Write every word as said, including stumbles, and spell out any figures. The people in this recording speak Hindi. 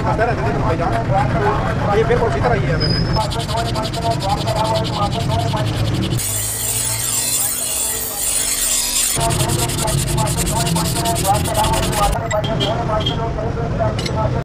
करते रहते थे भाईजान, ये बिल्कुल उसी तरह ही है।